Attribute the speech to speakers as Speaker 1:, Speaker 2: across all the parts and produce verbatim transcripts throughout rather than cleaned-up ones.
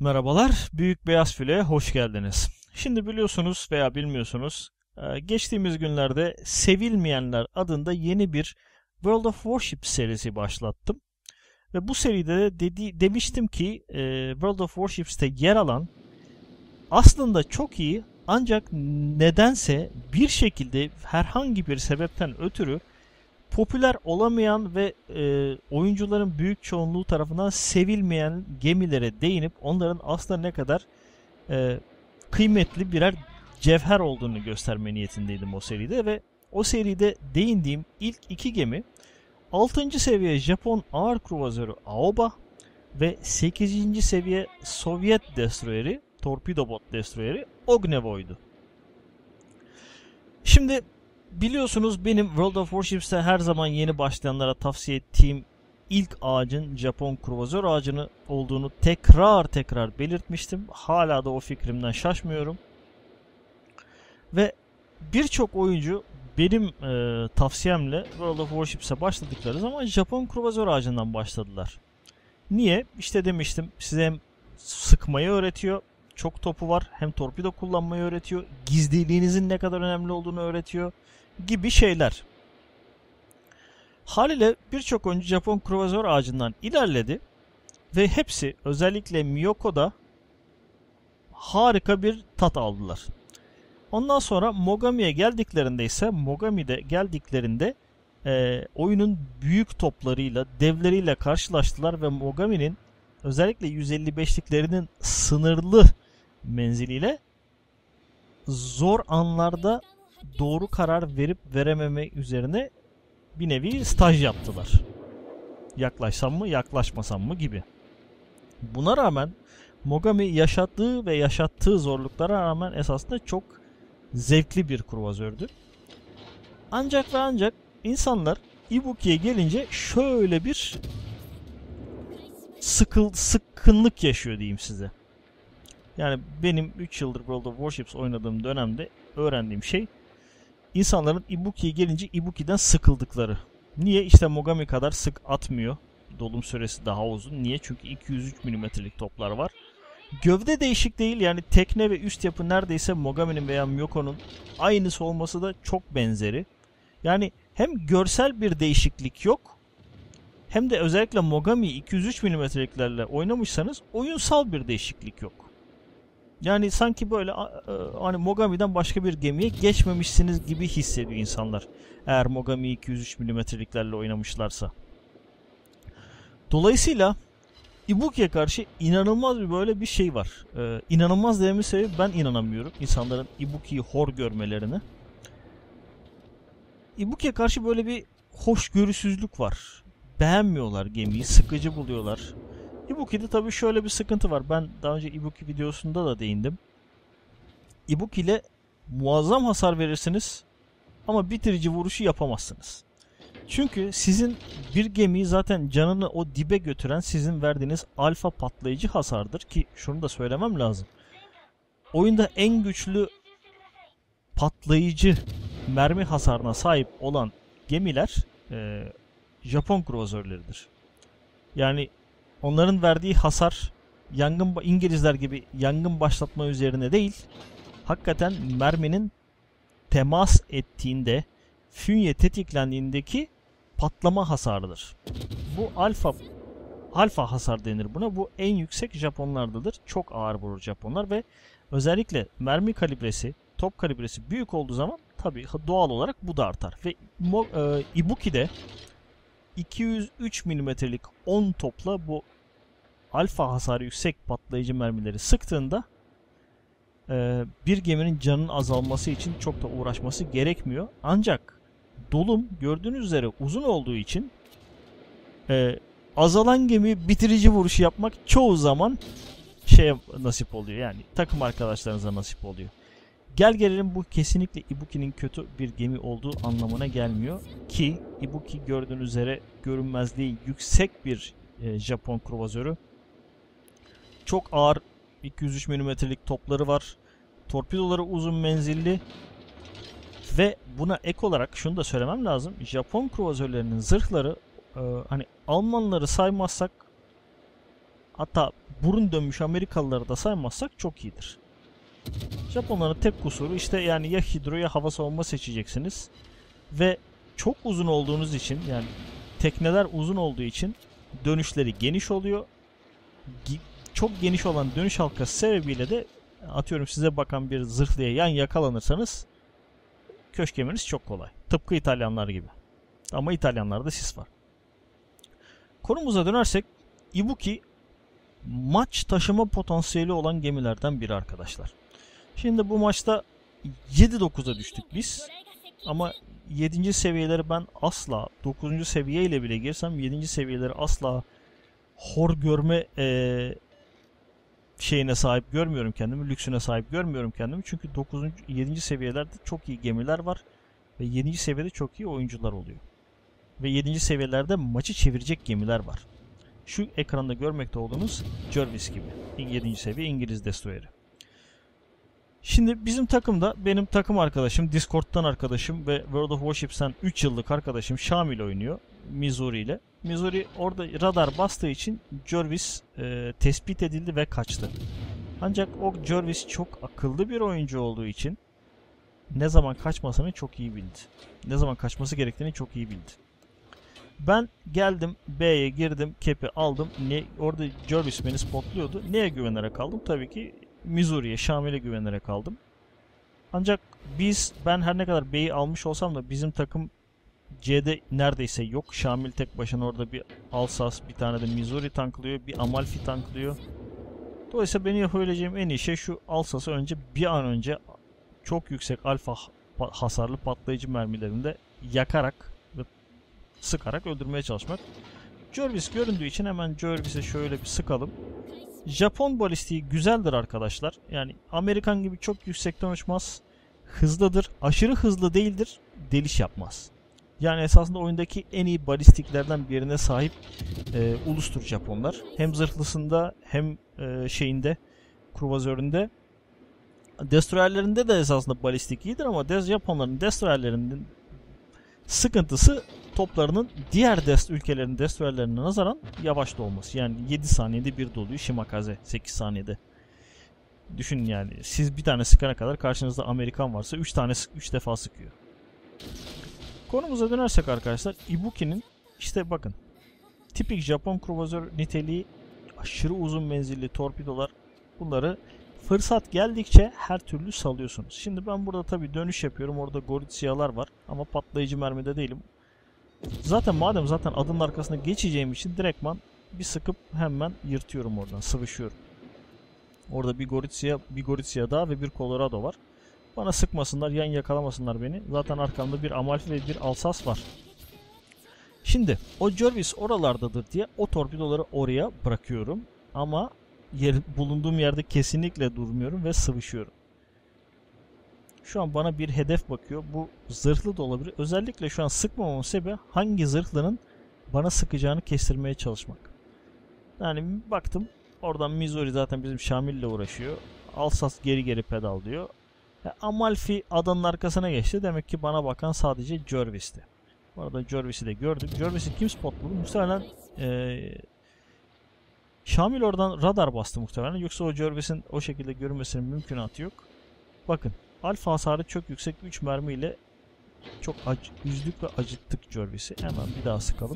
Speaker 1: Merhabalar, Büyük Beyaz File'ye hoş geldiniz. Şimdi biliyorsunuz veya bilmiyorsunuz, geçtiğimiz günlerde Sevilmeyenler adında yeni bir World of Warships serisi başlattım. Ve bu seride de dedi, demiştim ki World of Warships'te yer alan aslında çok iyi ancak nedense bir şekilde herhangi bir sebepten ötürü popüler olamayan ve e, oyuncuların büyük çoğunluğu tarafından sevilmeyen gemilere değinip onların aslında ne kadar e, kıymetli birer cevher olduğunu gösterme niyetindeydim o seride ve o seride değindiğim ilk iki gemi altıncı seviye Japon ağır kruvazörü Aoba ve sekizinci seviye Sovyet destroyeri, torpidobot destroyeri Ognevoy'du. Şimdi biliyorsunuz benim World of Warships'te her zaman yeni başlayanlara tavsiye ettiğim ilk ağacın Japon kruvazör ağacını olduğunu tekrar tekrar belirtmiştim. Hala da o fikrimden şaşmıyorum. Ve birçok oyuncu benim e, tavsiyemle World of Warships'e başladıkları zaman Japon kruvazör ağacından başladılar. Niye? İşte demiştim size hem sıkmayı öğretiyor, çok topu var, hem torpido kullanmayı öğretiyor, gizliliğinizin ne kadar önemli olduğunu öğretiyor gibi şeyler. Haliyle birçok oyuncu Japon kruvazör ağacından ilerledi ve hepsi özellikle Miyoko'da harika bir tat aldılar. Ondan sonra Mogami'ye geldiklerinde ise Mogami'de geldiklerinde e, oyunun büyük toplarıyla, devleriyle karşılaştılar ve Mogami'nin özellikle yüz elli beşliklerinin sınırlı menziliyle zor anlarda doğru karar verip verememe üzerine bir nevi staj yaptılar. Yaklaşsam mı, yaklaşmasam mı gibi. Buna rağmen Mogami yaşadığı ve yaşattığı zorluklara rağmen esasında çok zevkli bir kruvazördü. Ancak ve ancak insanlar Ibuki'ye gelince şöyle bir sıkıl, sıkkınlık yaşıyor diyeyim size. Yani benim üç yıldır World of Warships oynadığım dönemde öğrendiğim şey insanların Ibuki'ye gelince Ibuki'den sıkıldıkları. Niye? İşte Mogami kadar sık atmıyor. Dolum süresi daha uzun. Niye? Çünkü iki yüz üç milimetrelik toplar var. Gövde değişik değil. Yani tekne ve üst yapı neredeyse Mogami'nin veya Miyoko'nun aynısı olması da çok benzeri. Yani hem görsel bir değişiklik yok, hem de özellikle Mogami iki yüz üç milimetreliklerle oynamışsanız oyunsal bir değişiklik yok. Yani sanki böyle hani Mogami'den başka bir gemiye geçmemişsiniz gibi hissediyor insanlar. Eğer Mogami iki yüz üç milimetreliklerle oynamışlarsa. Dolayısıyla Ibuki'ye karşı inanılmaz bir böyle bir şey var. Ee, inanılmaz dememin sebebi ben inanamıyorum insanların Ibuki'yi hor görmelerine. Ibuki'ye karşı böyle bir hoşgörüsüzlük var. Beğenmiyorlar gemiyi, sıkıcı buluyorlar. Ibuki'de tabii şöyle bir sıkıntı var. Ben daha önce Ibuki videosunda da değindim. Ibuki ile muazzam hasar verirsiniz ama bitirici vuruşu yapamazsınız. Çünkü sizin bir gemiyi zaten canını o dibe götüren sizin verdiğiniz alfa patlayıcı hasardır ki şunu da söylemem lazım. Oyunda en güçlü patlayıcı mermi hasarına sahip olan gemiler e, Japon kruvazörleridir. Yani onların verdiği hasar yangın İngilizler gibi yangın başlatma üzerine değil, hakikaten merminin temas ettiğinde, fünye tetiklendiğindeki patlama hasarıdır. Bu alfa alfa hasar denir buna. Bu en yüksek Japonlardadır. Çok ağır vurur Japonlar ve özellikle mermi kalibresi, top kalibresi büyük olduğu zaman tabii doğal olarak bu da artar. Ve e, Ibuki'de iki yüz üç milimetrelik on topla bu alfa hasarı yüksek patlayıcı mermileri sıktığında e, bir geminin canının azalması için çok da uğraşması gerekmiyor. Ancak dolum gördüğünüz üzere uzun olduğu için e, azalan gemi bitirici vuruşu yapmak çoğu zaman şeye nasip oluyor. Yani takım arkadaşlarınıza nasip oluyor. Gel gelelim bu kesinlikle Ibuki'nin kötü bir gemi olduğu anlamına gelmiyor. Ki Ibuki gördüğünüz üzere görünmezliği yüksek bir e, Japon kruvazörü. Çok ağır iki yüz üç milimetrelik topları var. Torpidoları uzun menzilli. Ve buna ek olarak şunu da söylemem lazım. Japon kruvazörlerinin zırhları e, hani Almanları saymazsak Hatta burun dönmüş Amerikalıları da saymazsak çok iyidir. Japonların tek kusuru işte yani ya hidro ya hava savunma seçeceksiniz. Ve çok uzun olduğunuz için, yani tekneler uzun olduğu için dönüşleri geniş oluyor. Çok geniş olan dönüş halkası sebebiyle de atıyorum size bakan bir zırhlıya yan yakalanırsanız köşk yemeniz çok kolay. Tıpkı İtalyanlar gibi. Ama İtalyanlarda sis var. Konumuza dönersek Ibuki maç taşıma potansiyeli olan gemilerden biri arkadaşlar. Şimdi bu maçta yedi dokuza düştük biz. Ama yedinci seviyeleri ben asla, dokuzuncu seviye ile bile girsem yedinci seviyeleri asla hor görme e, şeyine sahip görmüyorum kendimi, lüksüne sahip görmüyorum kendimi. Çünkü dokuzuncu yedinci seviyelerde çok iyi gemiler var ve yedinci seviyede çok iyi oyuncular oluyor. Ve yedinci seviyelerde maçı çevirecek gemiler var. Şu ekranda görmekte olduğunuz Jervis gibi. yedinci seviye İngiliz destroyeri. Şimdi bizim takımda benim takım arkadaşım, Discord'tan arkadaşım ve World of Warships'ten üç yıllık arkadaşım Şamil oynuyor. Missouri ile. Missouri orada radar bastığı için Jervis e, tespit edildi ve kaçtı. Ancak o Jervis çok akıllı bir oyuncu olduğu için ne zaman kaçmasını çok iyi bildi. Ne zaman kaçması gerektiğini çok iyi bildi. Ben geldim B'ye girdim, kepi aldım. Ne, orada Jervis beni spotluyordu. Neye güvenerek aldım? Tabii ki Missouri'ye, Şamil'e güvenerek aldım. Ancak biz, ben her ne kadar B'yi almış olsam da bizim takım C'de neredeyse yok. Şamil tek başına orada bir Alsas, bir tane de Missouri tanklıyor, bir Amalfi tanklıyor. Dolayısıyla benim yapabileceğim en iyi şey şu Alsas'ı önce bir an önce çok yüksek alfa hasarlı patlayıcı mermilerinde yakarak ve sıkarak öldürmeye çalışmak. Jervis göründüğü için hemen Jervis'e şöyle bir sıkalım. Japon balistiği güzeldir arkadaşlar. Yani Amerikan gibi çok yüksekten uçmaz. Hızlıdır. Aşırı hızlı değildir. Deliş yapmaz. Yani esasında oyundaki en iyi balistiklerden birine sahip e, ulustur Japonlar. Hem zırhlısında hem e, şeyinde, kruvazöründe. Destroyerlerinde de esasında balistik iyidir ama Des Japonların destroyerlerinin sıkıntısı toplarının diğer dest ülkelerin destroyerlerine nazaran yavaş dolması. Yani yedi saniyede bir doluyor Shimakaze sekiz saniyede. Düşünün yani siz bir tane sıkana kadar karşınızda Amerikan varsa üç tane üç defa sıkıyor. Konumuza dönersek arkadaşlar Ibuki'nin işte bakın tipik Japon kruvazör niteliği, aşırı uzun menzilli torpidolar, bunları fırsat geldikçe her türlü salıyorsunuz. Şimdi ben burada tabii dönüş yapıyorum. Orada Goritzia'lar var ama patlayıcı mermide değilim. Zaten madem zaten adının arkasına geçeceğim için direktman bir sıkıp hemen yırtıyorum oradan. Sıvışıyorum. Orada bir Gorizia, bir Gorizia daha ve bir Colorado var. Bana sıkmasınlar, yan yakalamasınlar beni. Zaten arkamda bir Amalfi ve bir Alsas var. Şimdi o Jervis oralardadır diye o torpidoları oraya bırakıyorum. Ama yer, bulunduğum yerde kesinlikle durmuyorum ve sıvışıyorum. Şu an bana bir hedef bakıyor. Bu zırhlı da olabilir. Özellikle şu an sıkmamamın sebebi hangi zırhlının bana sıkacağını kestirmeye çalışmak. Yani baktım oradan Missouri zaten bizim Şamil'le uğraşıyor. Alsas geri geri pedal diyor. Ya Amalfi adanın arkasına geçti. Demek ki bana bakan sadece Jervis'ti. Bu arada Jervis'i de gördüm. Jervis'i kim spotladı? Muhtemelen ee, Şamil oradan radar bastı muhtemelen. Yoksa o Jervis'in o şekilde görünmesinin mümkünatı yok. Bakın. Alfa hasarı çok yüksek üç mermiyle çok üzdük ve acıttık Jervis'i. Hemen bir daha sıkalım.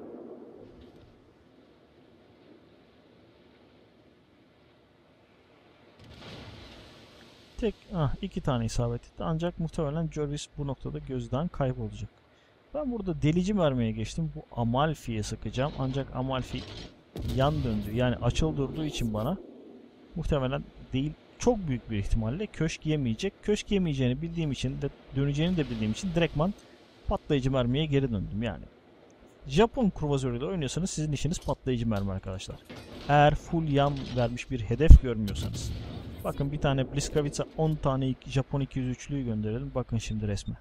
Speaker 1: Tek, ah, iki tane isabet etti. Ancak muhtemelen Jervis bu noktada gözden kaybolacak. Ben burada delici mermiye geçtim. Bu Amalfi'ye sıkacağım. Ancak Amalfi yan döndü. Yani açıl durduğu için bana muhtemelen değil, çok büyük bir ihtimalle köşk yemeyecek. Köşk yemeyeceğini bildiğim için de döneceğini de bildiğim için direktman patlayıcı mermiye geri döndüm yani. Japon kruvazörüyle oynuyorsanız sizin işiniz patlayıcı mermi arkadaşlar. Eğer full yan vermiş bir hedef görmüyorsanız. Bakın bir tane Bliskavitsa on tane Japon iki yüz üçlüyü gönderelim. Bakın şimdi resme.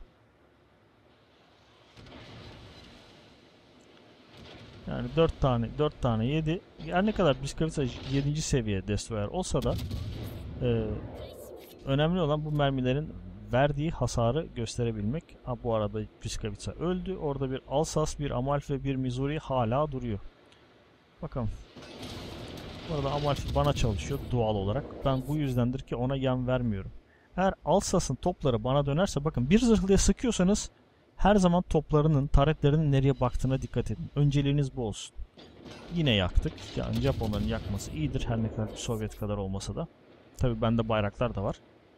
Speaker 1: Yani dört tane dört tane yedi. Her ne kadar Bliskavitsa yedinci seviye destroyer olsa da e, önemli olan bu mermilerin verdiği hasarı gösterebilmek. Ha, bu arada Bliskavitsa öldü. Orada bir Alsas, bir Amalfi ve bir Missouri hala duruyor. Bakalım. Burada Amalfi bana çalışıyor doğal olarak. Ben bu yüzdendir ki ona yan vermiyorum. Eğer Alsas'ın topları bana dönerse, bakın, bir zırhlıya sıkıyorsanız her zaman toplarının, taretlerinin nereye baktığına dikkat edin. Önceliğiniz bu olsun. Yine yaktık. Yani Japonların yakması iyidir, her ne kadar Sovyet kadar olmasa da. Tabi bende bayraklar da var.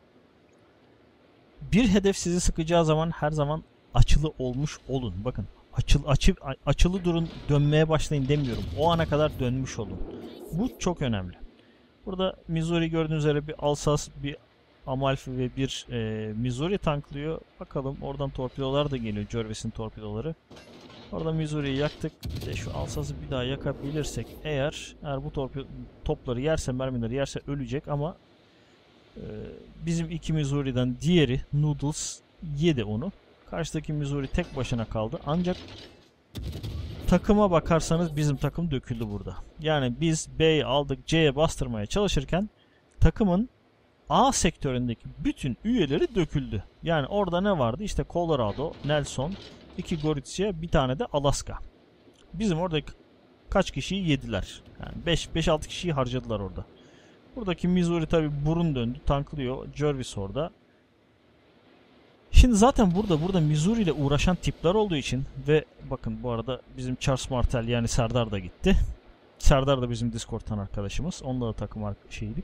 Speaker 1: Bir hedef sizi sıkacağı zaman her zaman açılı olmuş olun. Bakın, açıl, açı, açılı durun, dönmeye başlayın demiyorum. O ana kadar dönmüş olun. Bu çok önemli. Burada Missouri gördüğünüz üzere bir Alsas, bir Amalfi ve bir e, Missouri tanklıyor. Bakalım, oradan torpidolar da geliyor. Jervis'in torpidoları. Orada Missouri'yi yaktık. Bir de şu Alsas'ı bir daha yakabilirsek eğer, eğer bu torpido, topları yerse, mermileri yerse ölecek ama e, bizim iki Missouri'den diğeri Noodles yedi onu. Karşıdaki Missouri tek başına kaldı. Ancak takıma bakarsanız bizim takım döküldü burada. Yani biz B'yi aldık, C'ye bastırmaya çalışırken takımın A sektöründeki bütün üyeleri döküldü. Yani orada ne vardı? İşte Colorado, Nelson, iki Gorizia, bir tane de Alaska. Bizim oradaki kaç kişiyi yediler. Yani beş altı kişiyi harcadılar orada. Buradaki Missouri tabi burun döndü, tanklıyor. Jervis orada. Şimdi zaten burada burada Missouri ile uğraşan tipler olduğu için ve bakın, bu arada bizim Charles Martel yani Serdar da gitti. Serdar da bizim Discord'tan arkadaşımız. Onunla da takım şeydik.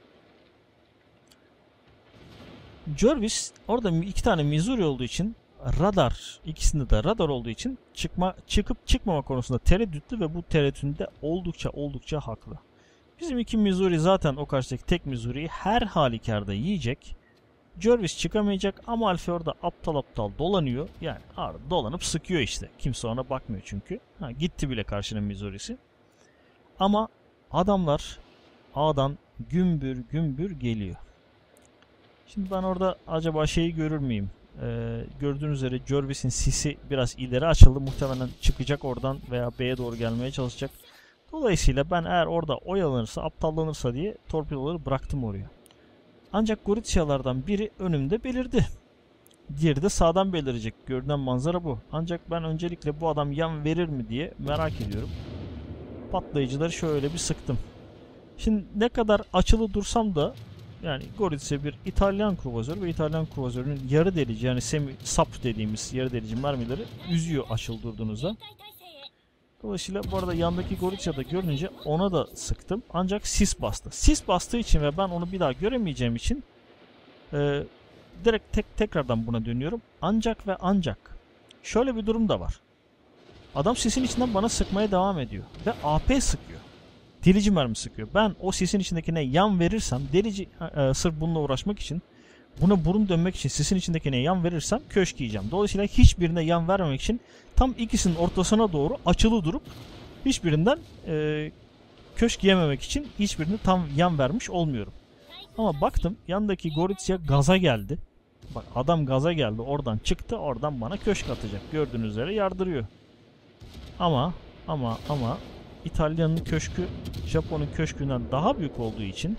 Speaker 1: Jervis orada iki tane Missouri olduğu için radar, ikisinde de radar olduğu için çıkma çıkıp çıkmama konusunda tereddütlü ve bu tereddütünde oldukça oldukça haklı. Bizim iki Missouri zaten o karşıdaki tek Missouri'yi her halükarda yiyecek. Jervis çıkamayacak ama Alfie orada aptal aptal dolanıyor. Yani dolanıp sıkıyor işte. Kimse ona bakmıyor çünkü. Ha, gitti bile karşının Missouri'si. Ama adamlar A'dan gümbür gümbür geliyor. Şimdi ben orada acaba şeyi görür müyüm? Ee, gördüğünüz üzere Jervis'in sisi biraz ileri açıldı. Muhtemelen çıkacak oradan veya B'ye doğru gelmeye çalışacak. Dolayısıyla ben eğer orada oyalanırsa, aptallanırsa diye torpidoları bıraktım oraya. Ancak Gorizyalardan biri önümde belirdi. Diğeri de sağdan belirecek. Görünen manzara bu. Ancak ben öncelikle bu adam yan verir mi diye merak ediyorum. Patlayıcıları şöyle bir sıktım. Şimdi ne kadar açılı dursam da, yani Gorizya bir İtalyan kruvazör ve İtalyan kruvazörünün yarı delici, yani semi sap dediğimiz yarı delici mermileri üzüyor açılı durduğunuzda. Dolayısıyla bu arada yandaki Gorizya'da görünce ona da sıktım. Ancak sis bastı. Sis bastığı için ve ben onu bir daha göremeyeceğim için e, direkt tek tekrardan buna dönüyorum. Ancak ve ancak şöyle bir durum da var. Adam sisin içinden bana sıkmaya devam ediyor. Ve A P sıkıyor. Delici mermi sıkıyor. Ben o sisin içindekine yan verirsem, delici e, sırf bununla uğraşmak için, buna burun dönmek için sisin içindekine yan verirsem köşk yiyeceğim. Dolayısıyla hiçbirine yan vermemek için tam ikisinin ortasına doğru açılı durup hiçbirinden e, köşk yememek için hiçbirini tam yan vermiş olmuyorum. Ama baktım yandaki Gorizya gaza geldi. Bak, adam gaza geldi, oradan çıktı, oradan bana köşk atacak. Gördüğünüz üzere yardırıyor. Ama ama ama İtalyanın köşkü Japon'un köşkünden daha büyük olduğu için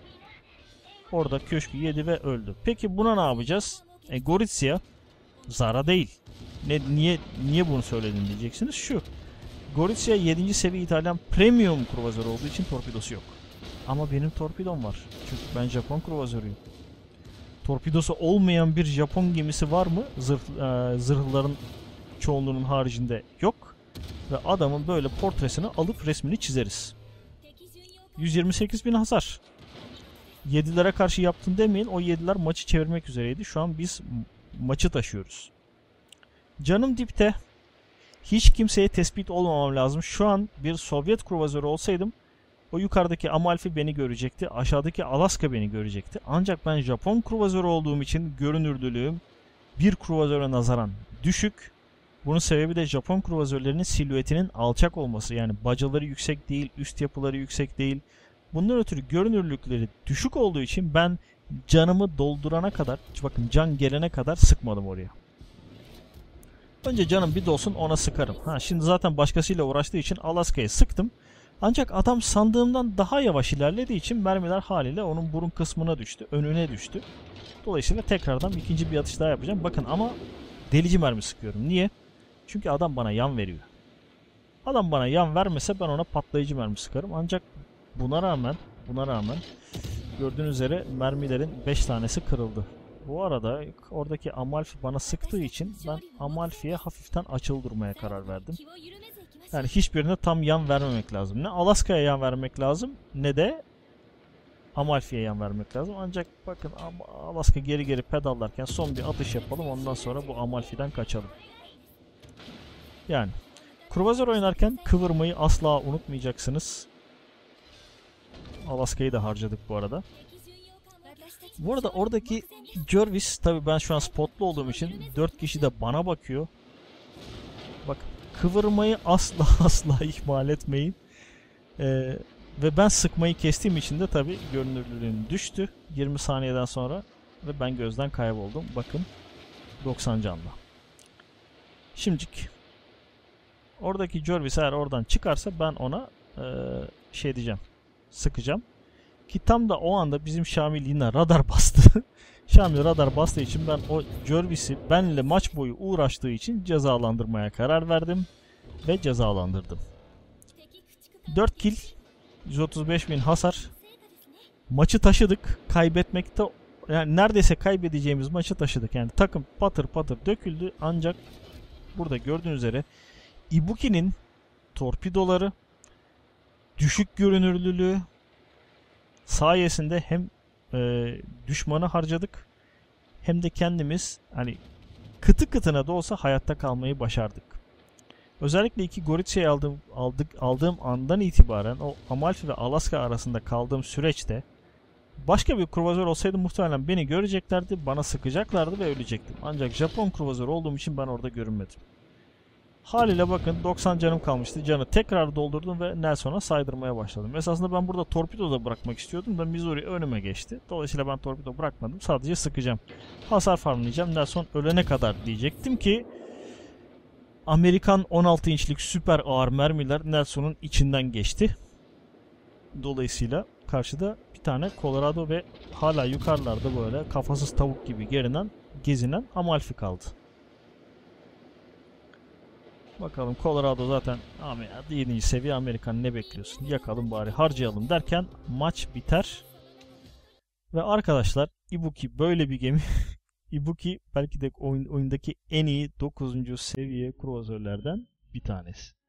Speaker 1: orada köşkü yedi ve öldü. Peki buna ne yapacağız? E, Gorizya zara değil. Ne, niye niye bunu söyledin diyeceksiniz. Şu. Gorizya yedinci seviye İtalyan premium kruvazör olduğu için torpidosu yok. Ama benim torpidom var. Çünkü ben Japon kruvazörüyüm. Torpidosu olmayan bir Japon gemisi var mı? Zırh, e, zırhların çoğunluğunun haricinde yok. Ve adamın böyle portresini alıp resmini çizeriz. yüz yirmi sekiz bin hasar. yedilere karşı yaptın demeyin. O yediler maçı çevirmek üzereydi. Şu an biz maçı taşıyoruz. Canım dipte. Hiç kimseye tespit olmamam lazım. Şu an bir Sovyet kruvazörü olsaydım o yukarıdaki Amalfi beni görecekti. Aşağıdaki Alaska beni görecekti. Ancak ben Japon kruvazörü olduğum için görünürlülüğüm bir kruvazöre nazaran düşük. Bunun sebebi de Japon kruvazörlerinin silüetinin alçak olması. Yani bacaları yüksek değil, üst yapıları yüksek değil. Bundan ötürü görünürlükleri düşük olduğu için ben canımı doldurana kadar, bakın can gelene kadar sıkmadım oraya. Önce canım bir dolsun, ona sıkarım. Ha, şimdi zaten başkasıyla uğraştığı için Alaska'ya sıktım. Ancak adam sandığımdan daha yavaş ilerlediği için mermiler haliyle onun burun kısmına düştü, önüne düştü. Dolayısıyla tekrardan ikinci bir atış daha yapacağım. Bakın ama delici mermi sıkıyorum. Niye? Çünkü adam bana yan veriyor. Adam bana yan vermese ben ona patlayıcı mermi sıkarım. Ancak Buna rağmen buna rağmen gördüğünüz üzere mermilerin beş tanesi kırıldı. Bu arada oradaki Amalfi bana sıktığı için ben Amalfi'ye hafiften açılı durmaya karar verdim. Yani hiçbirine tam yan vermemek lazım. Ne Alaska'ya yan vermek lazım ne de Amalfi'ye yan vermek lazım. Ancak bakın Alaska geri geri pedallarken son bir atış yapalım. Ondan sonra bu Amalfi'den kaçalım. Yani kruvazör oynarken kıvırmayı asla unutmayacaksınız. Alaska'yı da harcadık bu arada. Bu arada oradaki Jervis, tabi ben şu an spotlu olduğum için dört kişi de bana bakıyor. Bak, kıvırmayı asla asla ihmal etmeyin. Ee, ve ben sıkmayı kestiğim için de tabi görünürlüğüm düştü yirmi saniyeden sonra ve ben gözden kayboldum. Bakın doksan canlı. Şimdicik oradaki Jervis eğer oradan çıkarsa ben ona e, şey diyeceğim, sıkacağım. Ki tam da o anda bizim Şamil yine radar bastı. Şamil radar bastığı için ben o Jervis'i benimle maç boyu uğraştığı için cezalandırmaya karar verdim. Ve cezalandırdım. dört kill, yüz otuz beş bin hasar. Maçı taşıdık. Kaybetmekte, yani neredeyse kaybedeceğimiz maçı taşıdık. Yani takım patır patır döküldü. Ancak burada gördüğünüz üzere Ibuki'nin torpidoları, düşük görünürlülüğü sayesinde hem e, düşmanı harcadık hem de kendimiz hani kıtı kıtına da olsa hayatta kalmayı başardık. Özellikle iki Goritsa'yı aldığım, aldık, aldığım andan itibaren o Amalfi ve Alaska arasında kaldığım süreçte başka bir kruvazör olsaydı muhtemelen beni göreceklerdi, bana sıkacaklardı ve ölecektim. Ancak Japon kruvazör olduğum için ben orada görünmedim. Haliyle bakın doksan canım kalmıştı. Canı tekrar doldurdum ve Nelson'a saydırmaya başladım. Esasında ben burada torpido da bırakmak istiyordum da Missouri önüme geçti. Dolayısıyla ben torpido bırakmadım. Sadece sıkacağım. Hasar farmlayacağım. Nelson ölene kadar diyecektim ki Amerikan on altı inçlik süper ağır mermiler Nelson'un içinden geçti. Dolayısıyla karşıda bir tane Colorado ve hala yukarılarda böyle kafasız tavuk gibi gerinen, gezinen Amalfi kaldı. Bakalım Colorado zaten yedinci seviye Amerikan, ne bekliyorsun? Yakalım bari, harcayalım derken maç biter. Ve arkadaşlar Ibuki böyle bir gemi. Ibuki belki de oyun, oyundaki en iyi dokuzuncu seviye kruvazörlerden bir tanesi.